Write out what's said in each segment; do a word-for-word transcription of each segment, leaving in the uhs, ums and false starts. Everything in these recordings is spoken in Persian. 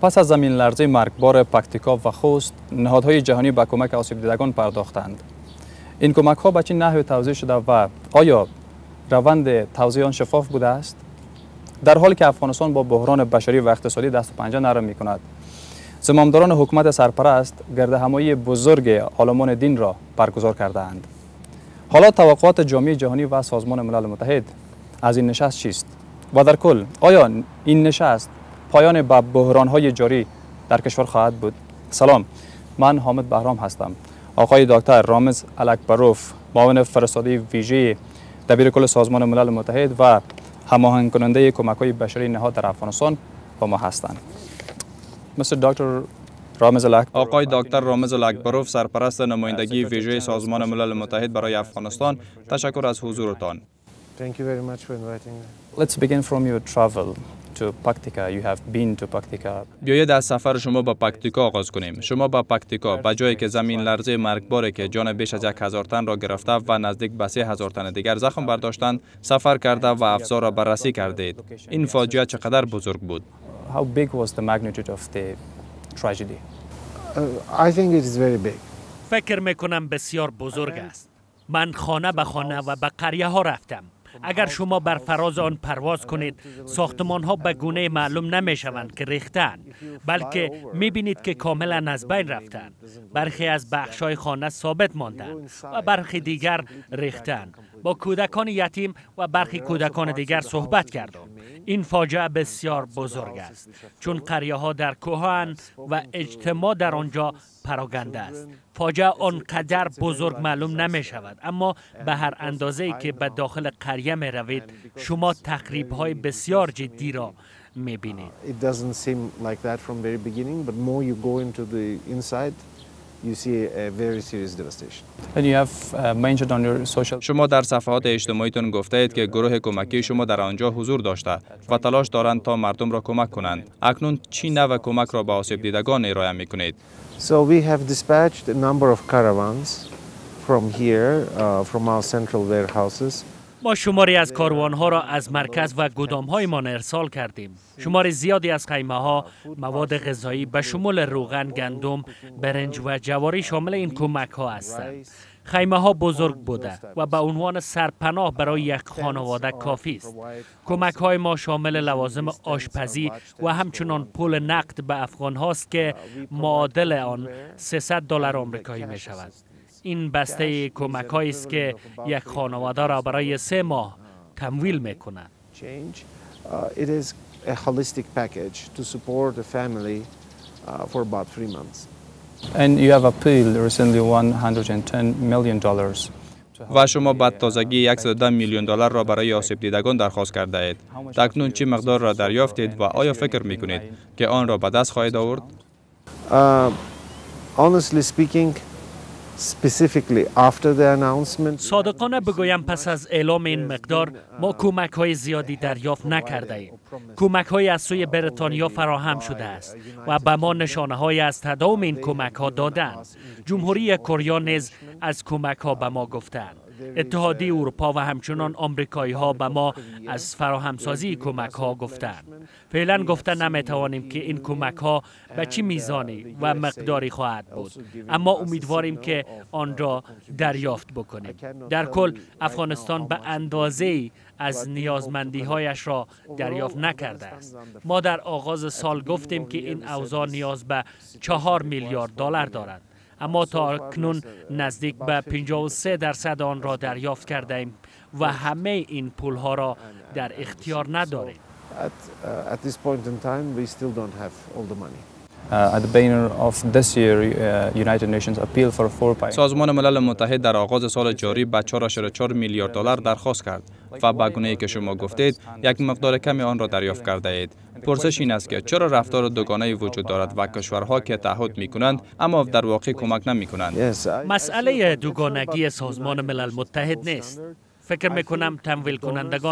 پس از زمین لرزه مرگبار پکتیکا و خوست، نهادهای جهانی به کمک آسیب دیدگان پرداختند. این کمک ها به چه نحوی توزیع شده و آیا روند توزیع آن شفاف بوده است؟ در حالی که افغانستان با بحران بشری و اقتصادی دست و پنجه نرم می کند، زمامداران حکومت سرپرست گردهمایی بزرگ عالمان دین را برگزار کرده‌اند. حالا توقعات جامعه جهانی و سازمان ملل متحد از این نشست چیست؟ و در کل آیا این نشست پایان به بحران‌های جاری در کشور خواهد بود؟ سلام، من حامد بهرام هستم. آقای دکتر رامز الکبروف، معاون فرستاده ویژه دبیرکل سازمان ملل متحد و هماهنگ کننده کمک‌های بشری نهاد در افغانستان با ما هستند. Mister دکتر رامز الک آقای دکتر رامز الکبروف، سرپرست نمایندگی ویژه سازمان ملل متحد برای افغانستان، تشکر از حضورتان. Thank you very much for inviting me. Let's begin from your travel to Paktika. You have been to Paktika. بیایید از سفر شما به پکتیکا آغاز کنیم. شما به پکتیکا، به جایی که زمین لرزه مرگباری که جان بیش از یک هزار تن را گرفته و نزدیک به سه هزار تن دیگر زخم برداشتند، سفر کرده و افزار را بررسی کردید. این فاجعه چقدر بزرگ بود؟ How big was the magnitude of the tragedy? Uh, I think it is very big. فکر میکنم بسیار بزرگ است. من خانه به خانه و به قریه ها رفتم. اگر شما بر فراز آن پرواز کنید، ساختمان ها به گونه معلوم نمی شوند که ریختند، بلکه می بینید که کاملا از بین رفتند. برخی از بخش های خانه ثابت ماندند و برخی دیگر ریختند. با کودکان یتیم و برخی کودکان دیگر صحبت کردم. این فاجعه بسیار بزرگ است، چون قریه ها در کوه‌اند و اجتماع در آنجا پراگنده است. فاجعه آنقدر بزرگ معلوم نمی شود، اما به هر اندازه‌ای که به داخل قریه می روید، شما تخریب‌های بسیار جدی را می بینید. It doesn't seem like that from very beginning, but more you go into the inside, you see a very serious devastation. And you have uh, mentioned on your social. شما در صفحات اجتماعیتون گفته اید که گروه کمکی شما در آنجا حضور داشته و تلاش دارند تا مردم را کمک کنند. اکنون چی نوع کمک را به آسیب دیدگان ارائه می‌کنید؟ So we have dispatched a number of caravans from here, uh, from our central warehouses. ما شماری از کاروان‌ها را از مرکز و گودام‌هایمان ارسال کردیم. شمار زیادی از خیمه‌ها مواد غذایی به شمول روغن، گندم، برنج و جواری شامل این کمک‌ها هستند. خیمه‌ها بزرگ بوده و به عنوان سرپناه برای یک خانواده کافی است. کمک‌های ما شامل لوازم آشپزی و همچنان پول نقد به افغان هاست که معادل آن سیصد دلار آمریکایی می شود. این بسته کمک‌هایی است که یک خانواده را برای سه ماه تمویل می‌کند. It is a holistic package to support a family for about three months. And you have appealed recently one hundred ten million dollars. و شما بعد تازگی صد و ده میلیون دلار را برای آسیب دیدگان درخواست کرده اید. تکنون چه مقدار را دریافتید و آیا فکر می‌کنید که آن را به دست خواهید آورد؟ Uh, honestly speaking, specifically after the announcement. صادقانه بگویم پس از اعلام این مقدار ما کمک های زیادی دریافت نکرده ایم. کمک های از سوی بریتانیا فراهم شده است و به ما نشانه های از تداوم این کمک ها دادند. جمهوری کره نیز از کمک ها به ما گفتند. اتحادیه اروپا و همچنان آمریکایی ها به ما از فراهمسازی کمک ها گفتند. فعلا گفته نمیتوانیم که این کمک ها به چه میزانی و مقداری خواهد بود، اما امیدواریم که آن را دریافت بکنیم. در کل افغانستان به اندازه‌ای از نیازمندی هایش را دریافت نکرده است. ما در آغاز سال گفتیم که این اوضاع نیاز به چهار میلیارد دلار دارد، اما تا اکنون نزدیک به پنجاه و سه درصد آن را دریافت کرده ایم و همه این پول ها را در اختیار نداریم. At, uh, at this point in time, we still don't have all the money. Uh, at the beginning of this year, uh, United Nations appealed for four. سازمان ملل متحد در آغاز سال جاری به چهار ممیز چهار میلیارد دلار درخواست کرد و به گونه‌ای که شما گفتید یک مقدار کمی آن را دریافت کرده اید. پرسش این است که چرا رفتار دوگانه‌ای وجود دارد و کشورها که تعهد می‌کنند اما در واقع کمک نمی‌کنند؟ مسئله دوگانگی سازمان ملل متحد نیست. فکر می‌کنم تمویل کنندگان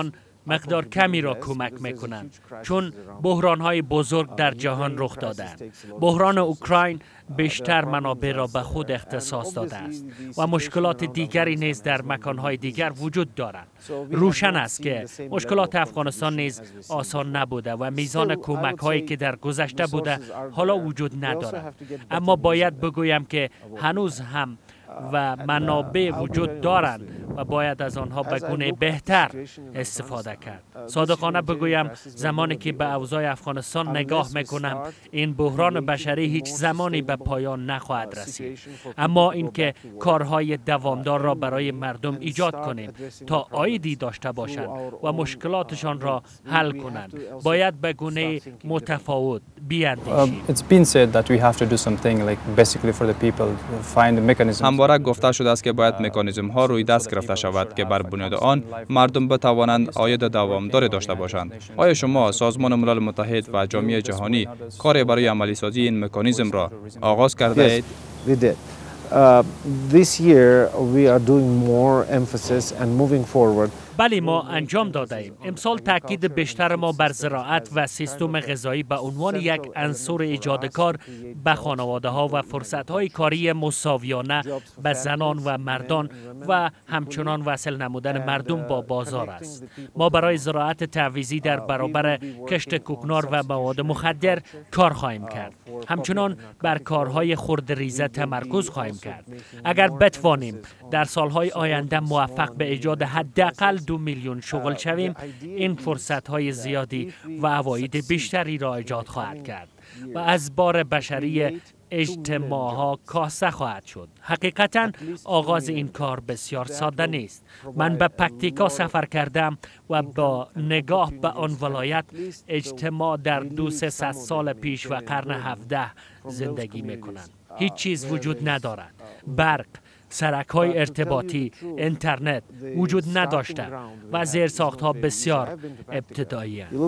مقدار کمی را کمک میکنند، چون بحران‌های بزرگ در جهان رخ دادند. بحران اوکراین بیشتر منابع را به خود اختصاص داده است و مشکلات دیگری نیز در مکان‌های دیگر وجود دارند. روشن است که مشکلات افغانستان نیز آسان نبوده و میزان کمک‌هایی که در گذشته بوده حالا وجود ندارد. اما باید بگویم که هنوز هم و منابع وجود دارند و باید از آنها به گونه بهتر استفاده کرد. صادقانه بگویم زمانی که به اوضاع افغانستان نگاه میکنم این بحران بشری هیچ زمانی به پایان نخواهد رسید. اما اینکه کارهای دوامدار را برای مردم ایجاد کنیم تا عایدی داشته باشند و مشکلاتشان را حل کنند باید به گونه متفاوت بیاندیشیم. It's been said that we have to do something like basically for the people find mechanisms. همواره گفته شده است که باید مکانیزم ها روی دست گرفته شود که بر بنیاد آن مردم بتوانند عاید دوامدار داشته باشند. آیا شما سازمان ملل متحد و جامعه جهانی کار برای عملی سازی این مکانیزم را آغاز کرده اید؟ Yes, we did. Uh, this year we are doing more emphasis and moving forward. بله ما انجام داده ایم. امسال تاکید بیشتر ما بر زراعت و سیستم غذایی به عنوان یک عنصر ایجاد کار به خانواده ها و فرصت های کاری مساویانه به زنان و مردان و همچنان وصل نمودن مردم با بازار است. ما برای زراعت تعویضی در برابر کشت کوکنار و مواد مخدر کار خواهیم کرد. همچنان بر کارهای خردریزه تمرکز خواهیم کرد. اگر بتوانیم در سالهای آینده موفق به ایجاد حداقل دو میلیون شغل شویم این فرصت های زیادی و عواید بیشتری را ایجاد خواهد کرد و از بار بشری اجتماع ها کاسته خواهد شد. حقیقتا آغاز این کار بسیار ساده نیست. من به پکتیکا سفر کردم و با نگاه به آن ولایت اجتماع در دو سه سال پیش و قرن هفده زندگی می کنند. هیچ چیز وجود ندارد. برق، سرک‌های ارتباطی، اینترنت وجود نداشته و زیرساخت‌ها بسیار ابتدایی است.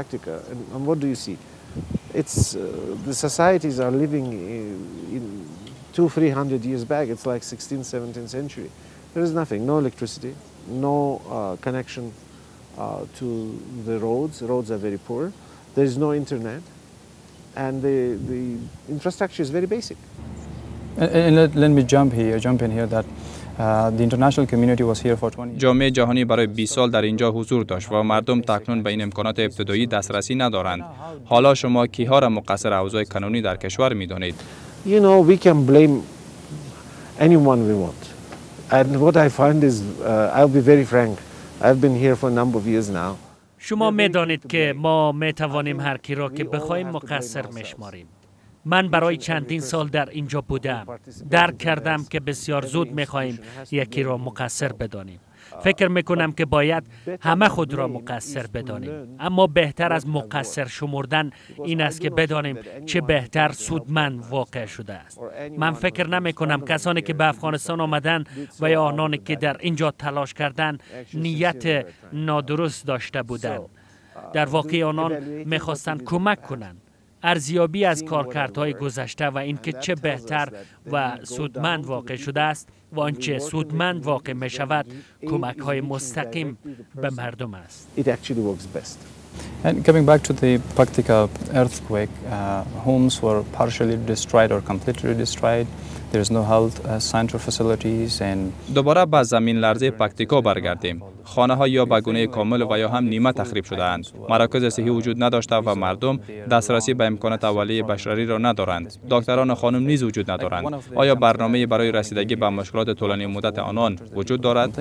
It's uh, the societies are living in two, three hundred years back. It's like sixteenth, seventeenth century. There is nothing, no electricity, no uh, connection uh, to the roads. The roads are very poor. There is no internet, and the the infrastructure is very basic. And let, let me jump here, jump in here that uh, the international community was here for twenty years. جامعه جهانی برای بیست سال در اینجا حضور داشت و مردم تکنون به این امکانات ابتدایی دسترسی ندارند. حالا شما کیها را مقصر اوضاع قانونی در کشور می‌دانید؟ You know, we can blame anyone we want. And what I find is, uh, I'll be very frank, I've been here for a number of years now. شما می‌دانید که ما می‌توانیم هر کی را که بخوایم مقصر می‌شماریم. من برای چندین سال در اینجا بودم. درک کردم که بسیار زود می‌خواهیم یکی را مقصر بدانیم. فکر میکنم که باید همه خود را مقصر بدانیم. اما بهتر از مقصر شمردن این است که بدانیم چه بهتر سودمند واقع شده است. من فکر نمی کنم کسانی که به افغانستان آمدن و یا آنانی که در اینجا تلاش کردن نیت نادرست داشته بودند. در واقع آنان میخواستند کمک کنند. ارزیابی از کارکردهای گذشته و اینکه چه بهتر و سودمند واقع شده است و آنچه سودمند واقع می شود کمک های مستقیم به مردم است. It actually works best. And coming back to the Paktika earthquake, uh, homes were partially destroyed or completely destroyed. There is no health uh, center facilities and دوباره به زمین لرزه پکتیکا برگردیم. خانه ها یا به گونه کامل و یا هم نیمه تخریب شده‌اند. مراکز صحی وجود نداشته و مردم دسترسی به امکانات اولیه بشری را ندارند. دکتران خانم نیز وجود ندارند. آیا برنامه برای رسیدگی به مشکلات طولانی مدت آنان وجود دارد؟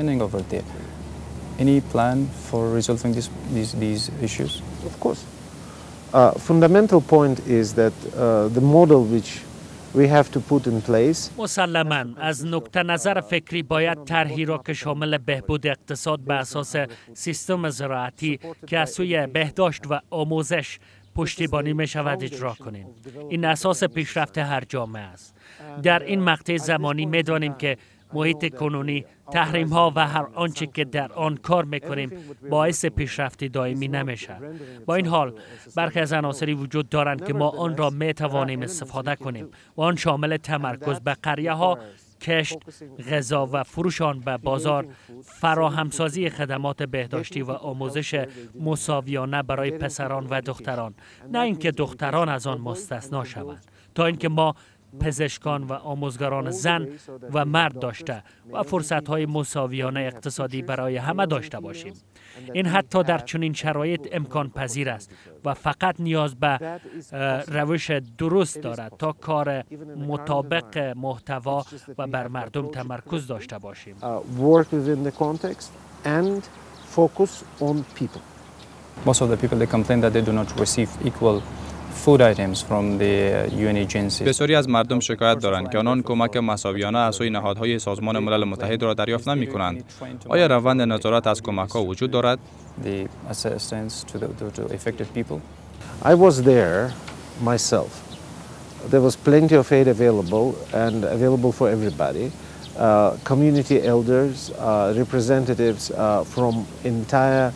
Any plan for resolving these these these issues? Of course. Uh, fundamental point is that uh, the model which we have to put in place. مسلماً از نقطه نظر فکری باید طرحی را که شامل بهبود اقتصاد به اساس سیستم زراعتی که از سوی بهداشت و آموزش پشتیبانی می شود اجرا کنیم. این اساس پیشرفت هر جامعه است. در این مقطع زمانی می دانیم که محیط کنونی، تحریم ها و هر آنچه که در آن کار میکنیم باعث پیشرفت دائمی نمیشه. با این حال برخی از عناصری وجود دارند که ما آن را میتوانیم استفاده کنیم و آن شامل تمرکز به قریه ها، کشت، غذا و فروش آن به بازار، فراهمسازی خدمات بهداشتی و آموزش مساویانه برای پسران و دختران، نه اینکه دختران از آن مستثنا شوند، تا اینکه ما پزشکان و آموزگاران زن و مرد داشته و فرصت‌های مساویانه اقتصادی برای همه داشته باشیم. این حتی در چنین شرایط امکان پذیر است و فقط نیاز به روش درست دارد تا کار مطابق محتوا و بر مردم تمرکز داشته باشیم. Work within the context and focus on people. Most of the people they complain that they do not receive equal food items from the U N agencies. بسیاری از مردم شکایت دارند که آنان کمک مساویانه از سوی نهادهای سازمان ملل متحد را دریافت نمی کنند. آیا روند نظارت از کمک ها وجود دارد؟ The assistance to the to, to affected people. I was there myself. There was plenty of aid available and available for everybody. Uh, community elders, uh, representatives uh, from entire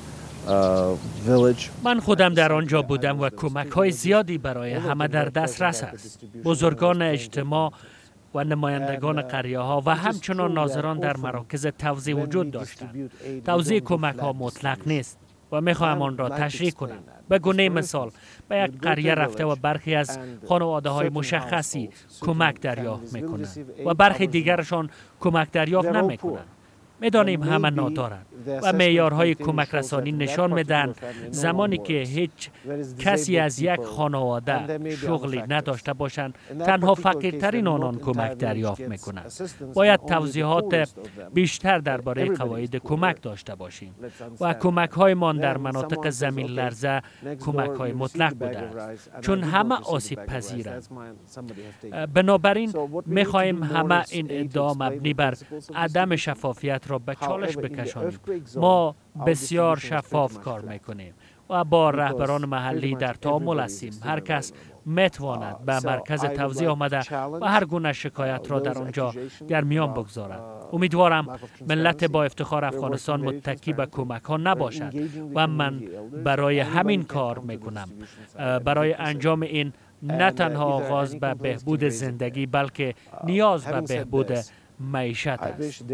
من خودم در آنجا بودم و کمک های زیادی برای همه در دسترس است. بزرگان اجتماع و نمایندگان قریه ها و همچنان ناظران در مراکز توزیع وجود داشتند. توزیع کمک ها مطلق نیست و میخواهم آن را تشریح کنم. به گونه مثال به یک قریه رفته و برخی از خانواده های مشخصی کمک دریافت میکنند و برخی دیگرشان کمک دریافت نمیکنند. میدانیم همه نادارند و معیارهای کمک رسانی نشان میدن زمانی که هیچ کسی از یک خانواده شغلی نداشته باشند تنها فقیرترین آنان کمک دریافت میکنند. باید توضیحات بیشتر درباره قواعد کمک داشته باشیم و کمک هایمان در مناطق زمین لرزه کمک های مطلق بوده است چون همه آسیب پذیرند. بنابراین میخواهیم همه این ادعا مبنی بر عدم شفافیت را به چالش بکشانیم. ما بسیار شفاف کار میکنیم و با رهبران محلی در تعامل هستیم. هر کس میتواند به مرکز توزیع آمده و هر گونه شکایت را در آنجا در میان بگذارد. امیدوارم ملت با افتخار افغانستان متکی به کمک ها نباشد و من برای همین کار میکنم. برای انجام این نه تنها آغاز به بهبود زندگی بلکه نیاز به بهبود معیشت است.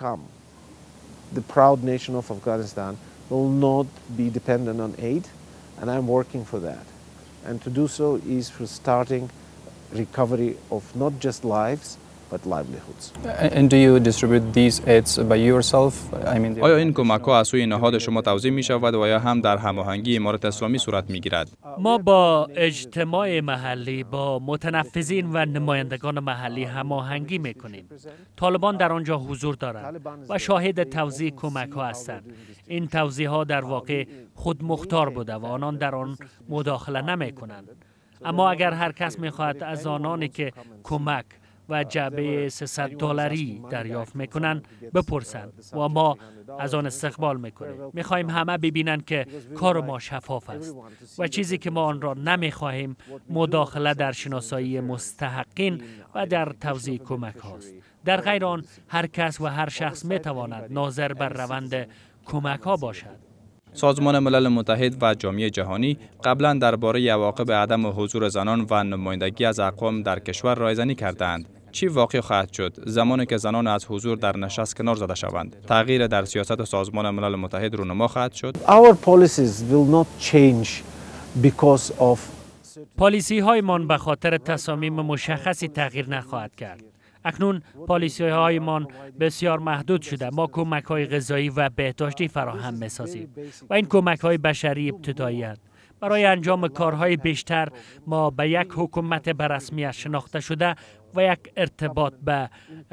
The proud nation of Afghanistan will not be dependent on aid, and I'm working for that. And to do so is for starting recovery of not just lives, but livelihoods. And do you distribute these aids by yourself? I mean, آیا این کمک ها از سوی نهاد شما توزیع می شود و یا هم در هماهنگی امارت اسلامی صورت می گیرد؟ ما با اجتماع محلی، با متنفذین و نمایندگان محلی هماهنگی می کنیم. طالبان در آنجا حضور دارند و شاهد توزیع کمک ها هستند. این توزیع ها در واقع خود مختار بوده و آنان در آن مداخله نمی کنند. اما اگر هر کس می خواهد از آنانی که کمک و جعبه سیصد دلاری دریافت میکنند بپرسند و ما از آن استقبال میکنیم. میخواهیم همه ببینند که کار ما شفاف است و چیزی که ما آن را نمیخواهیم مداخله در شناسایی مستحقین و در توزیع کمک هاست. در غیر آن هر کس و هر شخص میتواند ناظر بر روند کمک ها باشد. سازمان ملل متحد و جامعه جهانی قبلا درباره عواقب عدم حضور زنان و نمایندگی از اقوام در کشور رایزنی کردند. چی واقع خواهد شد زمانی که زنان از حضور در نشست کنار زده شوند؟ تغییر در سیاست سازمان ملل متحد رونما خواهد شد؟ Our policies will not change because of پالیسی هایمان به خاطر تصامیم مشخصی تغییر نخواهد کرد. اکنون پالیسی هایمان بسیار محدود شده. ما کمک های غذایی و بهداشتی فراهم می سازیم و این کمک های بشری ابتدایی هستند. برای انجام کارهای بیشتر ما به یک حکومت به رسمیت شناخته شده و یک ارتباط به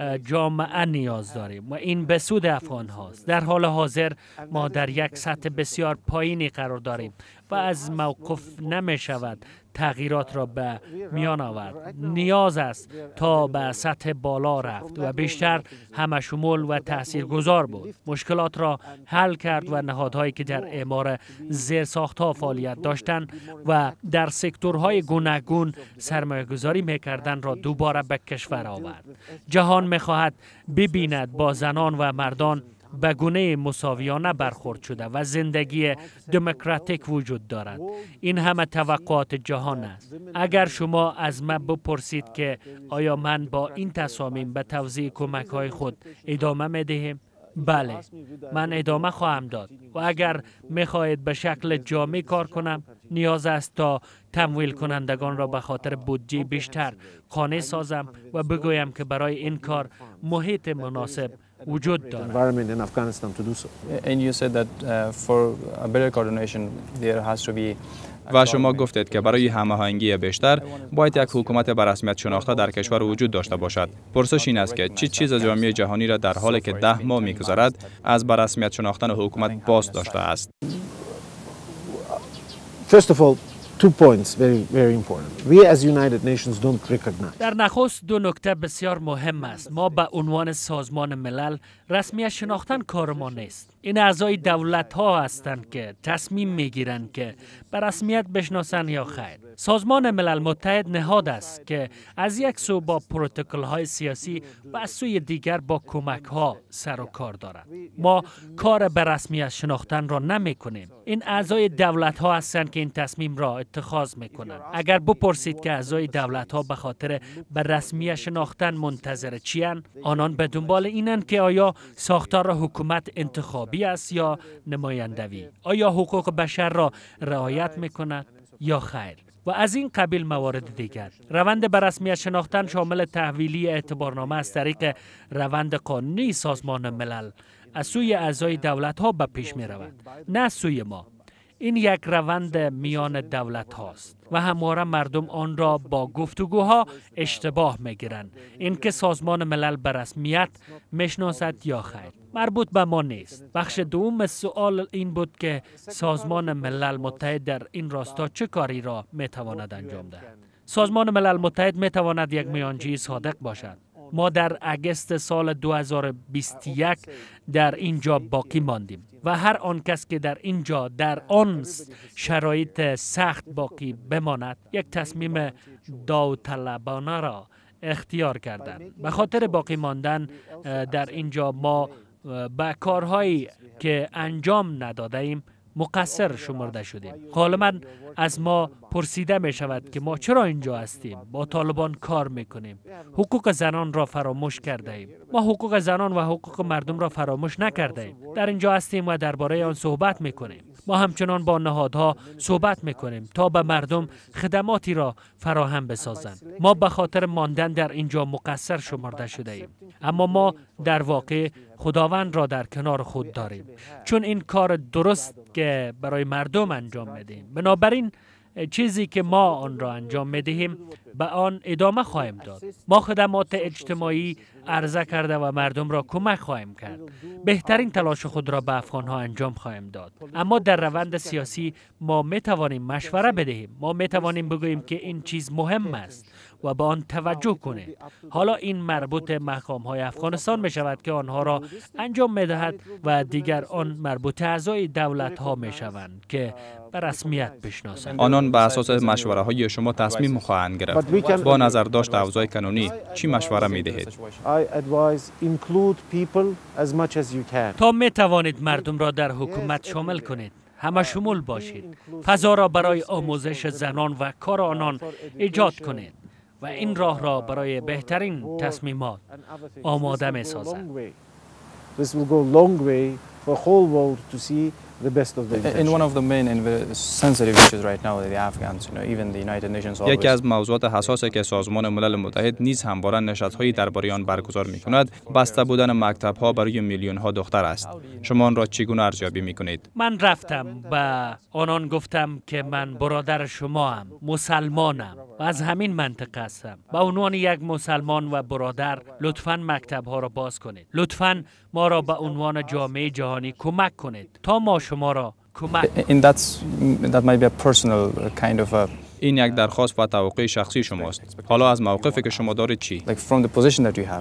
جامعه نیاز داریم و این به سود افغان هاست. در حال حاضر ما در یک سطح بسیار پایینی قرار داریم و از موقف نمی شود تغییرات را به میان آورد. نیاز است تا به سطح بالا رفت و بیشتر همه شمول و تاثیرگذار بود. مشکلات را حل کرد و نهادهایی که در اعمار زیرساخت‌ها فعالیت داشتند و در سکتورهای گوناگون سرمایه‌گذاری می‌کردند را دوباره به کشور آورد. جهان می‌خواهد ببیند با زنان و مردان به گونه مساویانه برخورد شده و زندگی دموکراتیک وجود دارد. این همه توقعات جهان است. اگر شما از من بپرسید که آیا من با این تصامیم به توزیع کمک های خود ادامه می دهم؟ بله، من ادامه خواهم داد و اگر میخواهید به شکل جامع کار کنم نیاز است تا تمویل کنندگان را به خاطر بودجه بیشتر قانع سازم و بگویم که برای این کار محیط مناسب وجود دارد. و شما گفتید که برای هماهنگی بیشتر باید یک حکومت به رسمیت شناخته در کشور وجود داشته باشد. پرسش این است که چی چیز جامعه جهانی را در حالی که ده ماه می‌گذرد از به رسمیت شناختن حکومت باز داشته است؟ First of all, two points very very important. We as United Nations don't recognize. در نخست دو نکته بسیار مهم است. ما به عنوان سازمان ملل رسمیت شناختن کار ما نیست. این اعضای دولت ها هستند که تصمیم میگیرند که به رسمیت بشناسند یا خیر. سازمان ملل متحد نهاد است که از یک سو با پروتکل های سیاسی و از سوی دیگر با کمک ها سر و کار دارد. ما کار به رسمیت شناختن را نمی کنیم. این اعضای دولت ها هستند که این تصمیم را اتخاذ می کنند. اگر بپرسید که اعضای دولت ها به خاطر به رسمیت شناختن منتظر چیان، آنان به دنبال اینند که آیا ساختار حکومت انتخابی است یا نمایندوی، آیا حقوق بشر را رعایت می کند یا خیر و از این قبیل موارد دیگر. روند به رسمیت شناختن شامل تحویلی اعتبارنامه از طریق روند قانونی سازمان ملل از سوی اعضای دولت ها به پیش می رود، نه از سوی ما. این یک روند میان دولت هاست و همواره مردم آن را با گفتگوها اشتباه میگیرند. اینکه سازمان ملل به رسمیت میشناسد یا خیر مربوط به ما نیست. بخش دوم سوال این بود که سازمان ملل متحد در این راستا چه کاری را میتواند انجام دهد. سازمان ملل متحد میتواند یک میانجی صادق باشد. ما در اگست سال دو هزار و بیست و یک در اینجا باقی ماندیم و هر آن کس که در اینجا در آن شرایط سخت باقی بماند یک تصمیم داوطلبانه را اختیار کردند. به خاطر باقی ماندن در اینجا ما به کارهایی که انجام ندادیم مقصر شمرده شدیم. غالباً از ما پرسیده می شود که ما چرا اینجا هستیم؟ با طالبان کار می کنیم. حقوق زنان را فراموش کرده ایم. ما حقوق زنان و حقوق مردم را فراموش نکرده ایم. در اینجا هستیم و درباره آن صحبت می کنیم. ما همچنان با نهادها صحبت می کنیم تا به مردم خدماتی را فراهم بسازند. ما به خاطر ماندن در اینجا مقصر شمرده شده ایم. اما ما در واقع خداوند را در کنار خود داریم، چون این کار درست که برای مردم انجام میدیم. بنابراین چیزی که ما آن را انجام میدهیم به آن ادامه خواهیم داد. ما خدمات اجتماعی عرضه کرده و مردم را کمک خواهیم کرد. بهترین تلاش خود را به افغانها انجام خواهیم داد. اما در روند سیاسی ما می توانیم مشوره بدهیم. ما می توانیم بگوییم که این چیز مهم است و به آن توجه کنید. حالا این مربوط مقام های افغانستان می شود که آنها را انجام می دهد و دیگر آن مربوط اعضای دولت ها می شوند که به رسمیت بشناسند. آنان بر اساس مشوره های شما تصمیم خواهند گرفت. با نظر داشت اوضاع قانونی چی مشوره می دهید؟ تا می توانید مردم را در حکومت شامل کنید. همه شمول باشید. فضا را برای آموزش زنان و کار آنان ایجاد کنید و این راه را برای بهترین تصمیمات آماده می سازند. یکی از موضوعات حساسی که سازمان ملل متحد نیز همواره نشست‌هایی درباره آن برگزار می‌کند، بسته بودن مکتب‌ها برای میلیون‌ها دختر است. شما آن را چگونه ارزیابی می‌کنید؟ من رفتم و آنان گفتم که من برادر شما ام، مسلمانم و از همین منطقه هستم. به عنوان یک مسلمان و برادر لطفاً مکتب‌ها را باز کنید. لطفاً ما را به عنوان جامعه جهانی کمک کنید تا ما شما را کمک In that's, that might be a personal kind of a این یک درخواست و توقع شخصی شماست. حالا از موقفی که شما دارید چی؟ like from the position that you have.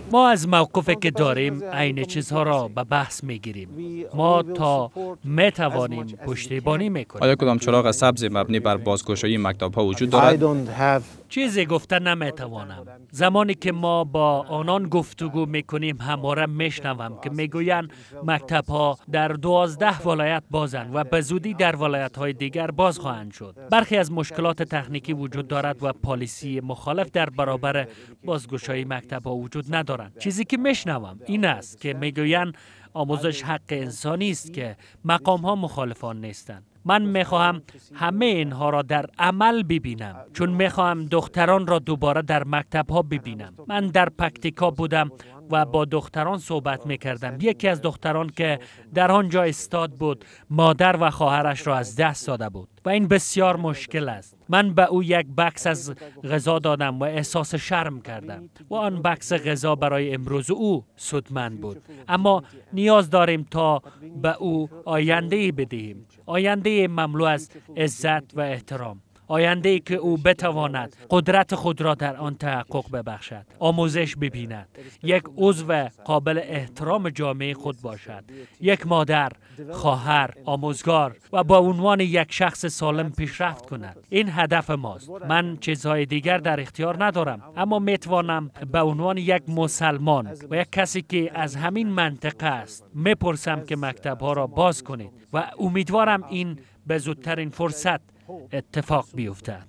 ما از موقفی که داریم عین چیزها را به بحث میگیریم. ما تا میتوانیم پشتیبانی میکنیم. آیا کدام چراغ سبز مبنی بر بازگشایی مکتب‌ها وجود دارد؟ چیزی گفته نمیتوانم. زمانی که ما با آنان گفتگو میکنیم همواره میشنوم که میگویند مکتب‌ها در دوازده ولایت بازند و به زودی در ولایت‌های دیگر باز خواهند شد. برخی از مشکلات تکنیکی وجود دارد و پالیسی مخالف در برابر بازگشایی مکتب‌ها وجود ندارند. چیزی که میشنوم این است که میگویند آموزش حق انسانی است که مقام‌ها مخالفان نیستند. من میخواهم همه اینها را در عمل ببینم، چون میخواهم دختران را دوباره در مکتب‌ها ببینم. من در پکتیکا بودم و با دختران صحبت میکردم. یکی از دختران که در آنجا استاد بود مادر و خواهرش را از دست داده بود و این بسیار مشکل است. من به او یک بکس از غذا دادم و احساس شرم کردم و آن بکس غذا برای امروز او سودمند بود، اما نیاز داریم تا به او آینده بدهیم، آینده مملو از عزت و احترام، آینده ای که او بتواند قدرت خود را در آن تحقق ببخشد، آموزش ببیند، یک عضو قابل احترام جامعه خود باشد، یک مادر، خواهر، آموزگار و با عنوان یک شخص سالم پیشرفت کند. این هدف ماست. من چیزهای دیگر در اختیار ندارم، اما میتوانم به عنوان یک مسلمان و یک کسی که از همین منطقه است میپرسم که مکتب‌ها را باز کنید و امیدوارم این به زودترین فرصت اتفاق بیفتد.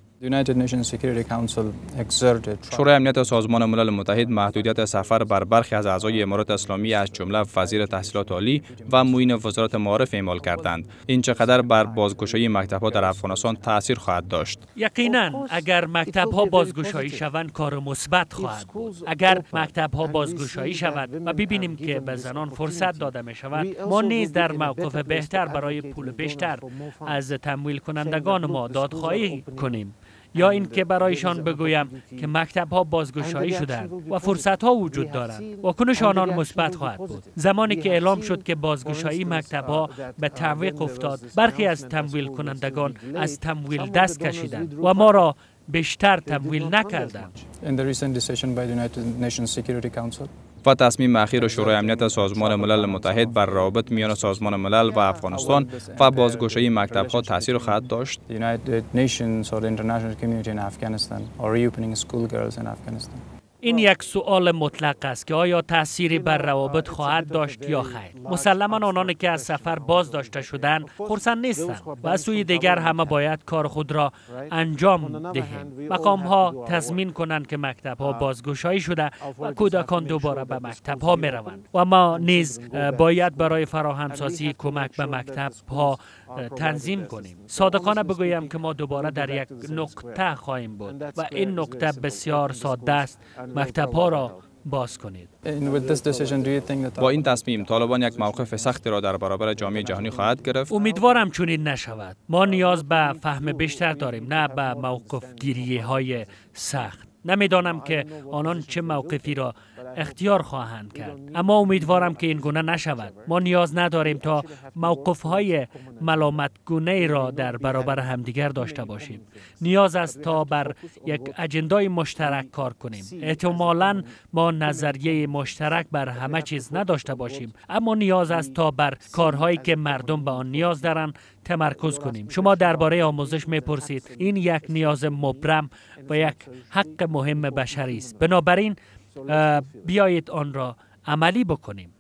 شورای امنیت سازمان ملل متحد محدودیت سفر بر برخی از اعضای امارات اسلامی از جمله وزیر تحصیلات عالی و معین وزارت معارف اعمال کردند. این چقدر بر بازگشایی مکتب‌ها در افغانستان تاثیر خواهد داشت؟ یقینا اگر مکتب‌ها بازگشایی شوند کار مثبت خواهد بود. اگر مکتب‌ها بازگشایی شود و ببینیم که به زنان فرصت داده می‌شود، ما نیز در موقف بهتر برای پول بیشتر از تمویل کنندگان ما دادخواهی کنیم، یا اینکه برایشان بگویم که مکتب‌ها بازگشایی شدند و فرصت‌ها وجود دارند. واکنش آنان مثبت خواهد بود. زمانی که اعلام شد که بازگشایی مکتب‌ها به تعویق افتاد، برخی از تمویل کنندگان از تمویل دست کشیدند و ما را بیشتر تمویل نکردند. و تصمیم اخیر شورای امنیت سازمان ملل متحد بر روابط میان سازمان ملل و افغانستان و بازگشایی مکتب‌ها تاثیر خواهد داشت. این یک سؤال مطلق است که آیا تأثیری بر روابط خواهد داشت یا خیر. مسلما آنانی که از سفر باز داشته شدند خرسند نیستند و از سوی دیگر همه باید کار خود را انجام دهیم. مقام ها تضمین کنند که مکتب ها بازگشایی شده و کودکان دوباره به مکتب ها می روند و ما نیز باید برای فراهم سازی کمک به مکتب ها تنظیم کنیم. صادقانه بگویم که ما دوباره در یک نقطه خواهیم بود و این نقطه بسیار ساده است: مکتب ها را باز کنید. با این تصمیم طالبان یک موقف سختی را در برابر جامعه جهانی خواهد گرفت؟ امیدوارم چنین نشود. ما نیاز به فهم بیشتر داریم، نه به موقف گیری های سخت. نمیدانم که آنان چه موقفی را اختیار خواهند کرد، اما امیدوارم که این گونه نشود. ما نیاز نداریم تا موقف‌های ملامتگونه را در برابر همدیگر داشته باشیم. نیاز است تا بر یک اجندای مشترک کار کنیم. احتمالاً ما نظریه مشترک بر همه چیز نداشته باشیم، اما نیاز است تا بر کارهایی که مردم به آن نیاز دارند تمرکز کنیم. شما درباره آموزش میپرسید. این یک نیاز مبرم و یک حق مهم بشری است. بنابراین بیایید آن را عملی بکنیم.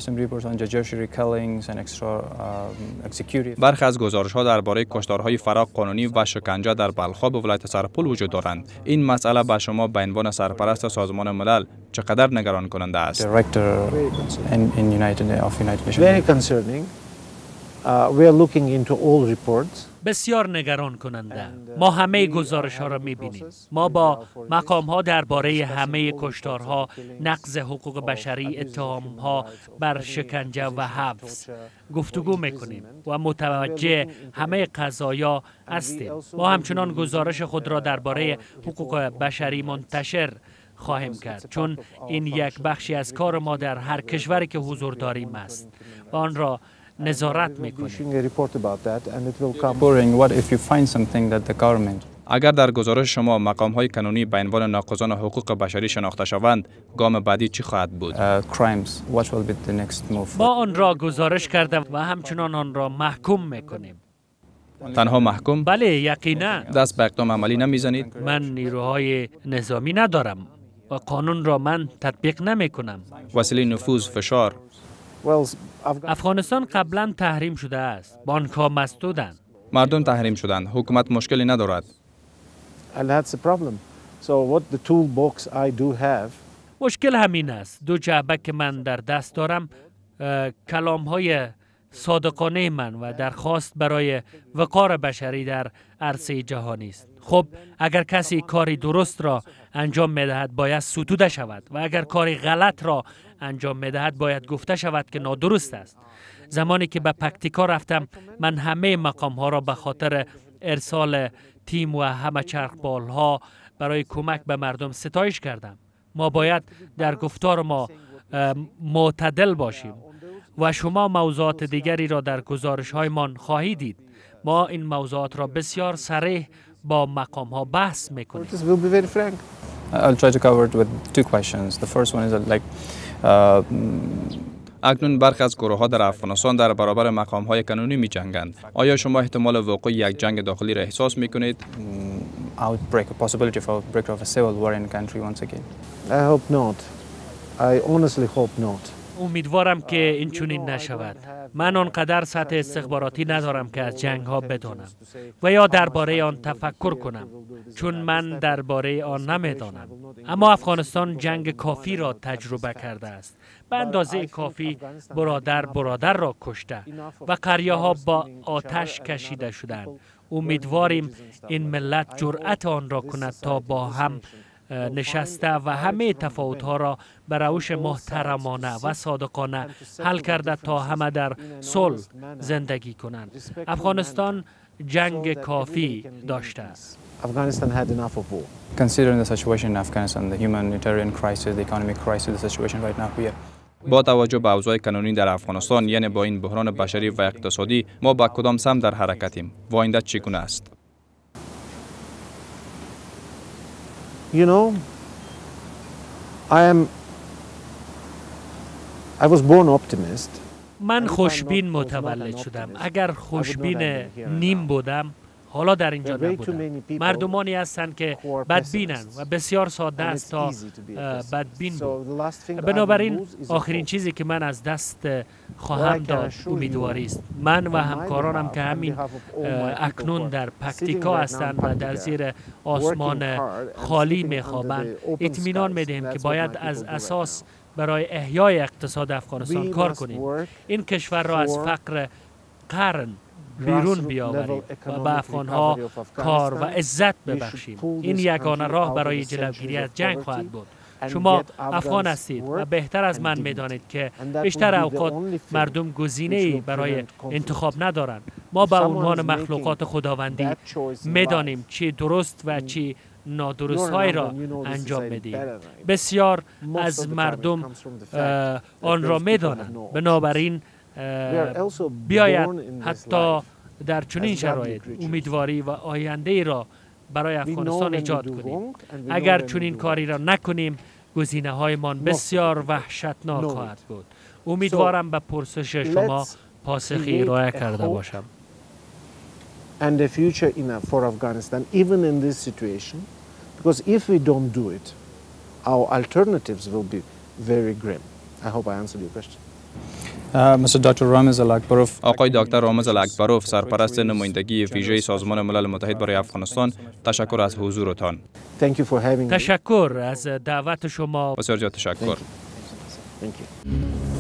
برخی از گزارش‌ها درباره کشتارهای فراق قانونی و شکنجه در بلخاب ولایت سرپل وجود دارند. این مسئله به شما به عنوان سرپرست سازمان ملل چقدر نگران کننده است؟ بسیار نگران کننده. ما همه گزارش ها را می بینیم. ما با مقام ها درباره همه کشتارها، نقض حقوق بشری، اتهام ها بر شکنجه و حبس گفتگو می کنیم و متوجه همه قضایا هستیم. ما همچنان گزارش خود را درباره حقوق بشری منتشر خواهیم کرد، چون این یک بخشی از کار ما در هر کشوری که حضور داریم است و آن را نظارت میکنیم. اگر در گزارش شما مقام های قانونی به عنوان ناقضان حقوق بشری شناخته شوند، گام بعدی چی خواهد بود؟ ما آن را گزارش کردیم و همچنان آن را محکوم میکنیم. تنها محکوم؟ بله، یقینا. دست به اقدام عملی نمیزنید؟ من نیروهای نظامی ندارم و قانون را من تطبیق نمی کنم. وسیله نفوذ، فشار. افغانستان قبلا تحریم شده است. بانک ها مسدودند. مردم تحریم شدند. حکومت مشکلی ندارد. مشکل همین است. دو جعبه که من در دست دارم کلام های صادقانه من و درخواست برای وقار بشری در عرصه جهانی است. خب اگر کسی کاری درست را انجام می‌دهد باید ستوده شود و اگر کاری غلط را انجام می‌دهد باید گفته شود که نادرست است. زمانی که به پکتیکا رفتم من همه مقام ها را به خاطر ارسال تیم و همه چرخبال ها برای کمک به مردم ستایش کردم. ما باید در گفتار ما معتدل باشیم و شما موضوعات دیگری را در گزارش هایمان خواهید دید. ما این موضوعات را بسیار صریح با مقام ها بحث میکنیم. I'll try to cover it with two questions. The first one is like uh, اکنون برخی از گروه ها در افغانستان در برابر مقام های قانونی می جنگند. آیا شما احتمال وقوع یک جنگ داخلی را احساس می کنید؟ outbreak, a possibility of outbreak of a civil war in the country once again. I hope not. I honestly hope not. امیدوارم که این چنین نشود. من آنقدر سطح استخباراتی ندارم که از جنگ ها بدانم و یا درباره آن تفکر کنم، چون من درباره آن نمیدانم. اما افغانستان جنگ کافی را تجربه کرده است. به اندازه کافی برادر برادر را کشته و قریه ها با آتش کشیده شدند. امیدواریم این ملت جرأت آن را کند تا با هم نشسته و همه تفاوت‌ها را به روش محترمانه و صادقانه حل کرده تا همه در صلح زندگی کنند. افغانستان جنگ کافی داشته است. Considering the situation in Afghanistan, the humanitarian crisis, the economic crisis, the situation right now here. با توجه به اوضاع قانونی در افغانستان، یعنی با این بحران بشری و اقتصادی، ما با کدام سمت در حرکتیم؟ و آینده چگونه است؟ You know, I am, I was born optimist. من خوشبین متولد شدم. اگر خوشبین نیم بودم حالا در اینجا نبودم. مردمانی هستند که بدبینند و بسیار ساده است تا بدبین بود. بنابراین آخرین چیزی که من از دست خواهم داد امیدواری است. من و همکارانم که همین اکنون در پکتیکا هستند و در زیر آسمان خالی میخوابند، اطمینان میدهیم که باید از اساس برای احیای اقتصاد افغانستان کار کنیم. این کشور را از فقر قرن بیرون بیاوریم و به افغانها کار و عزت ببخشیم. این یگانه راه برای جلوگیری از جنگ خواهد بود. شما افغان هستید و بهتر از من میدانید که بیشتر اوقات مردم گزینه‌ای برای انتخاب ندارند. ما به عنوان مخلوقات خداوندی میدانیم چی درست و چی نادرست های را انجام میدیم. بسیار از مردم آن را میدانند. بنابراین بیاید حتی در چنین شرایط امیدواری و آینده ای را برای افغانستان ایجاد کنیم. اگر چنین کاری را نکنیم گزینه هایمان بسیار وحشتناک خواهد بود. امیدوارم به پرسش شما پاسخی ارائه کرده باشم. And a future in for Afghanistan even in this situation, because if we don't do it our alternatives will be very grim. I hope I answered your question. Mister Doctor Ramez Al-Akbarov. آقای دکتر رامز الاکبروف، سرپرست نمایندگی ویژه سازمان ملل متحد برای افغانستان، تشکر از حضورتان. Thank you for having me. تشکر از دعوت شما. بسیار زیاد تشکر. Thank you.